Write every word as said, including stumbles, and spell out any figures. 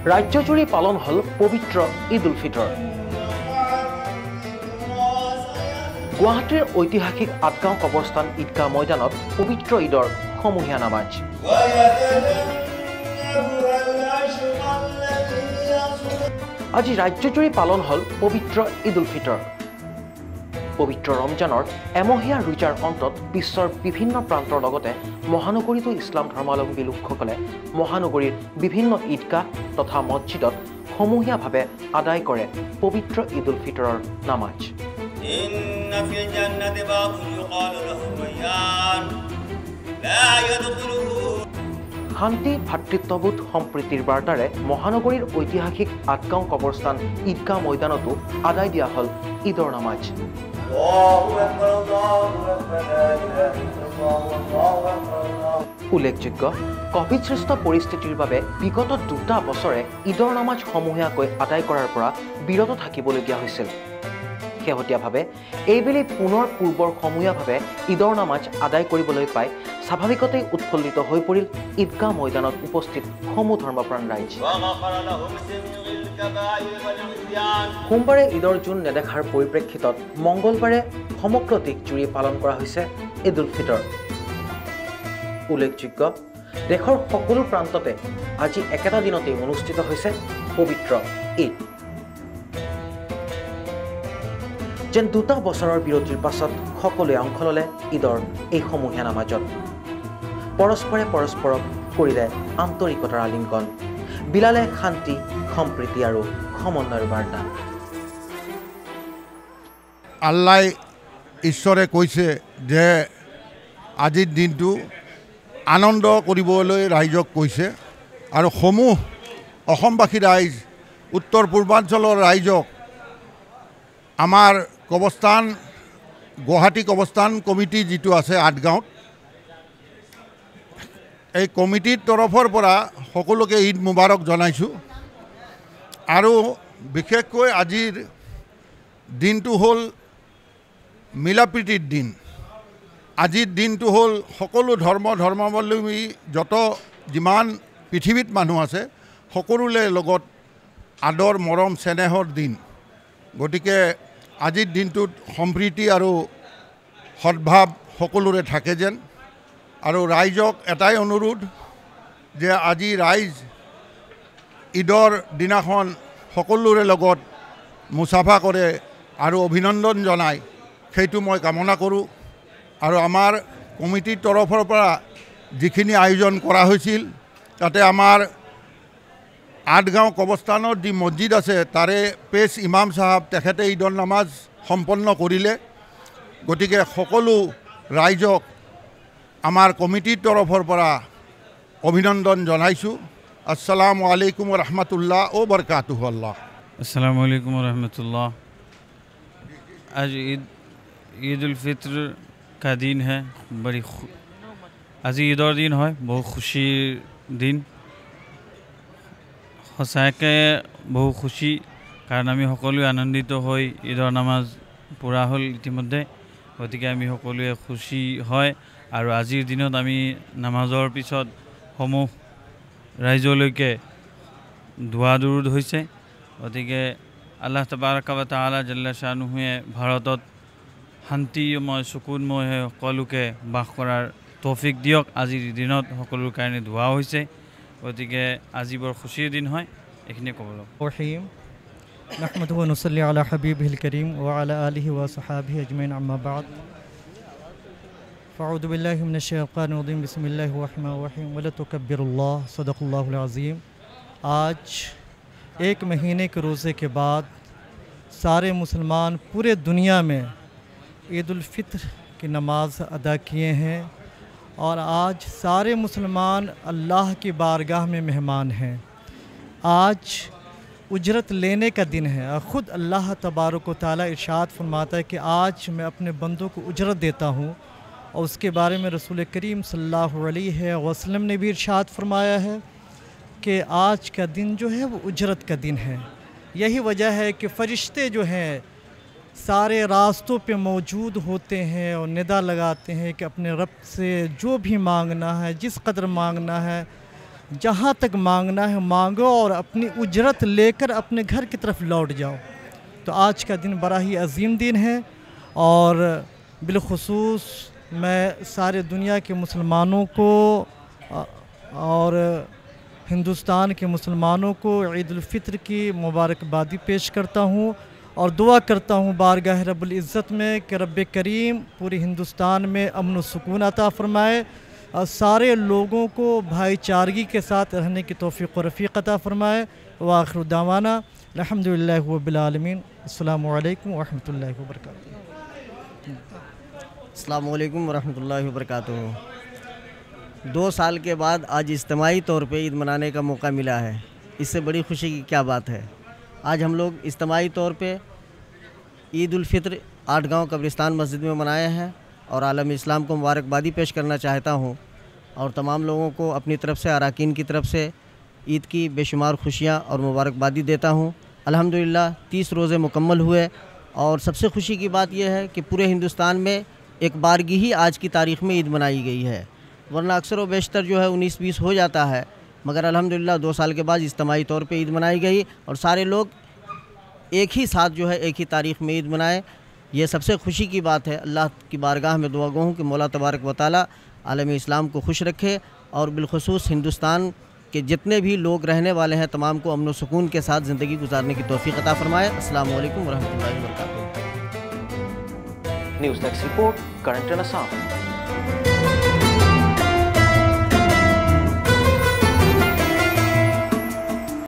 ৰাজ্যজুৰি পালন হল পবিত্ৰ ঈদ উল ফিতৰ। গুৱাহাটীৰ ঐতিহাসিক আঠগাঁও কবৰস্থান ঈদগাহ ময়দানত পবিত্ৰ ঈদৰ সমূহীয়া নামাজ। আজি ৰাজ্যজুৰি পালন হল পবিত্ৰ ঈদ উল ফিতৰ। পবিত্ৰ ৰমজানৰ এমহীয়া ৰোজাৰ অন্তত বিশ্বৰ বিভিন্ন প্ৰান্তৰ লগতে মহানগৰীতো ইছলাম ধৰ্মাৱলম্বী লোকসকলে মহানগৰীৰ বিভিন্ন ঈদগাহ তথা মছজিদত সমূহীয়াভাৱে আদায় কৰে পবিত্ৰ ঈদ উল ফিতৰৰ নামাজ। শান্তি ভাতৃত্ববোধ সম্প্ৰীতিৰ বাৰ্তাৰে মহানগৰীৰ ঐতিহাসিক আঠগাঁও কবৰস্থান ঈদগাহ ময়দানতো আদায় দিয়া হল ঈদৰ নামাজ। উল্লেখযোগ্য, কভিডসৃষ্ট পৰিস্থিতিৰ বাবে বিগত দুটা বছৰে ঈদৰ নামাজ সমূহীয়াকৈ আদায় কৰাৰ পৰা বিৰত থাকিবলগীয়া হৈছিল। শেহতীয়াভাৱে এইবেলি পুনৰ পূৰ্বৰ সমূহীয়াভাৱে ঈদৰ নামাজ আদায় কৰিবলৈ পাই স্বাভাৱিকতেই উৎফুল্লিত হৈ পৰিল ঈদগাহ ময়দানত উপস্থিত সমূহ ধৰ্মপ্ৰাণ ৰাইজ। সোমবাৰে ঈদৰ জোন নেদেখাৰ পৰিপ্ৰেক্ষিতত মংগলবাৰে সমগ্ৰ দেশজুৰি পালন কৰা হৈছে ঈদ উল ফিতৰ। উল্লেখযোগ্য, দেশৰ সকলো প্ৰান্ততে আজি একেটা দিনতেই অনুষ্ঠিত হৈছে পবিত্ৰ ঈদ। যেন দুটা বছৰৰ বিৰতিৰ পাছত সকলোৱে অংশ ল'লে ঈদৰ এই সমূহীয়া নামাজত। পৰস্পৰে পৰস্পৰক কৰিলে আন্তৰিকতাৰ আলিংগন, বিলালে শান্তি সম্প্ৰীতি আৰু সমন্বয়ৰ বাৰ্তা। আল্লাহ ঈশ্বৰে কৈছে যে আজিৰ দিনটো আনন্দ কৰিবলৈ ৰাইজক কৈছে আৰু সমূহ অসমবাসী ৰাইজ উত্তৰ পূৰ্বাঞ্চলৰ ৰাইজক আমাৰ কবৰস্থান গুৱাহাটী কবৰস্থান কমিটি যিটো আছে আঠগাঁৱত, এই কমিটিৰ তৰফৰ পৰা সকলোকে ঈদ মুবাৰক জনাইছোঁ। আৰু বিশেষকৈ আজিৰ দিনটো হ'ল মিলাপ্ৰীতিৰ দিন। আজিৰ দিনটো হ'ল সকলো ধৰ্ম ধৰ্মাৱলম্বী যত যিমান পৃথিৱীত মানুহ আছে সকলোৰে লগত আদৰ মৰম চেনেহৰ দিন। গতিকে আজিৰ দিনটোত সম্প্ৰীতি আৰু সদ্ভাৱ সকলোৰে থাকে যেন। আৰু ৰাইজক এটাই অনুৰোধ যে আজি ৰাইজ ঈদৰ দিনাখন সকলোৰে লগত মুছাফা কৰে আৰু অভিনন্দন জনায়, সেইটো মই কামনা কৰোঁ। আৰু আমাৰ কমিটিৰ তৰফৰ পৰা যিখিনি আয়োজন কৰা হৈছিল তাতে আমাৰ আঠগাঁও কবৰস্থানৰ যি মছজিদ আছে তাৰে পেছ ইমাম চাহাব তেখেতে ঈদৰ নামাজ সম্পন্ন কৰিলে। গতিকে সকলো ৰাইজক আমাৰ কমিটিৰ তৰফৰ পৰা অভিনন্দন জনাইছোঁ। আসসালামু আলাইকুম রহমতুল্লাহ ও বরকাতুহু। আল্লাহ अस्सलामु अलैकुम रहमतुल्लाह। आज ईद ईद उल फितर का दिन है। बड़ी आज ईदर दिन है, बहुत खुशीर दिन। সঁচাকৈ বহু খুশি, কাৰণ আমি সকলোৱে আনন্দিত হৈ ঈদৰ নামাজ পূৰা হ'ল ইতিমধ্যে। গতিকে আমি সকলোৱে খুশি হয় আৰু আজিৰ দিনত আমি নামাজৰ পিছত সমূহ ৰাইজলৈকে দোৱা দুৰুদ হৈছে। গতিকে আল্লাহ তাবাৰকা ৱা তাআলা জাল্লা শানুহুৱে ভাৰতত শান্তিময় চকুনময় সকলোকে বাস কৰাৰ তৌফিক দিয়ক। আজিৰ দিনত সকলোৰ কাৰণে দোৱা হৈছে। গতিকে আজি বৰ খুশিৰ দিন হয়, এইখিনিয়ে ক'ব লাগিব। ৰহিম নাহমাদুহু व नुसल्ली अला हबीबिल करीम व अला आलिहि व सहाबिहि अजमईन अम्मा बाद फ़अऊज़ु बिल्लाहि मिनश शैतानिर रजीम बिस्मिल्लाहिर रहमानिर रहीम व ला तुकब्बिरुल्लाह सदक़ल्लाहुल अज़ीम। आज एक महीने के रोज़े के बाद सारे मुसलमान पूरे दुनिया में ईद उल फितर की नमाज अदा किए हैं और आज सारे मुसलमान अल्लाह की बारगाह में मेहमान हैं। आज उजरत लेने का दिन है और ख़ुद अल्लाह तबारक व तआला इरशाद फरमाता है कि आज मैं अपने बंदों को उजरत देता हूँ। और उसके बारे में रसूल करीम सल्लल्लाहु अलैहि वसल्लम ने भी इरशाद फरमाया है कि आज का दिन जो है वो उजरत का दिन है। यही वजह है कि फ़रिश्ते जो हैं सारे रास्तों पे मौजूद होते हैं और निदा लगाते हैं कि अपने रब से जो भी मांगना है, जिस कदर मांगना है, जहाँ तक मांगना है मांगो और अपनी उजरत लेकर अपने घर की तरफ लौट जाओ। तो आज का दिन बड़ा ही अजीम दिन है और बिलखुसूस मैं सारे दुनिया के मुसलमानों को और हिंदुस्तान के मुसलमानों को ईद उल फित्र की मुबारकबादी पेश करता हूँ और दुआ करता हूँ बारगाह रब्बुल इज़्ज़त में कि रब्ब करीम पूरे हिंदुस्तान में अमन व सुकून अता फरमाए और सारे लोगों को भाईचारगी के साथ रहने की तौफीक व रफ़ीक अता फरमाए। व आखिर दावाना अल्हम्दुलिल्लाहि रब्बिल आलमीन। अस्सलामु अलैकुम व रहमतुल्लाहि व बरकातुहू। अस्सलामु अलैकुम व रहमतुल्लाहि व बरकातुहू। दो साल के बाद आज इज्तिमाई तौर पे ईद मनाने का मौका मिला है, इससे बड़ी खुशी की क्या बात है। आज हम लोग इज्तिमाई तौर पे ईद उल फित्र आठ गांव कब्रिस्तान मस्जिद में मनाए हैं और आलम इस्लाम को मुबारकबादी पेश करना चाहता हूँ और तमाम लोगों को अपनी तरफ से अरकान की तरफ से ईद की बेशुमार खुशियाँ और मुबारकबादी देता हूँ। अल्हम्दुलिल्लाह तीस रोज़े मुकम्मल हुए और सबसे खुशी की बात यह है कि पूरे हिंदुस्तान में एक बारगी ही आज की तारीख़ में ईद मनाई गई है, वरना अक्सर व बेशतर जो है उन्नीस बीस हो जाता है, मगर अल्हम्दुलिल्लाह दो साल के बाद इज्तिमाई तौर पे ईद मनाई गई और सारे लोग एक ही साथ जो है एक ही तारीख़ में ईद मनाए। ये सबसे खुशी की बात है। अल्लाह की बारगाह में दुआ गो हूँ कि मौला तबारक व तआला आलम इस्लाम को खुश रखे और बिलखुसूस हिंदुस्तान के जितने भी लोग रहने वाले हैं तमाम को अमन व सुकून के साथ ज़िंदगी गुजारने की तौफीक अता फरमाए। अस्सलामु अलैकुम व रहमतुल्लाहि व बरकातुहू। News desk report, current in Assam.